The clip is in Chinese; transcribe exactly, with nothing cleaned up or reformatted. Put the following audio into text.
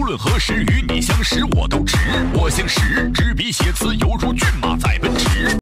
论何时与你相识我都值。我姓石，执笔写词